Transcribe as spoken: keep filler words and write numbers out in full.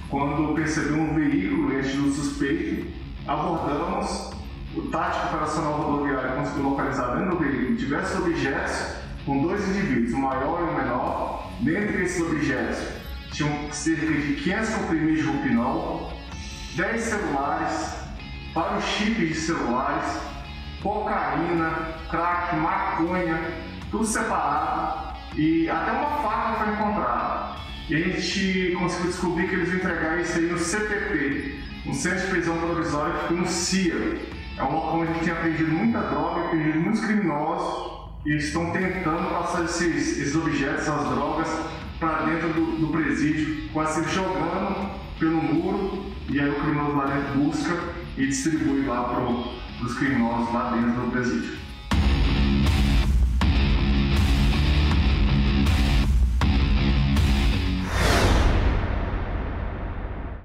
quando percebemos um veículo e do suspeito, abordamos. O tático operacional rodoviário conseguiu localizar dentro do veículo diversos objetos com dois indivíduos, o maior e o menor. Dentre esses objetos, tinham cerca de quinhentos comprimidos de Roupinol, dez celulares, vários chips de celulares, cocaína, crack, maconha, tudo separado, e até uma faca foi encontrada. E a gente conseguiu descobrir que eles iam entregar isso aí no C P P, um centro de prisão provisória que fica no C I A. É um local onde a gente tem apreendido muita droga, apreendido muitos criminosos, e eles estão tentando passar esses, esses objetos, essas drogas, para dentro do, do presídio, quase sempre jogando pelo muro, e aí o criminoso lá dentro busca e distribui lá para os criminosos lá dentro do presídio.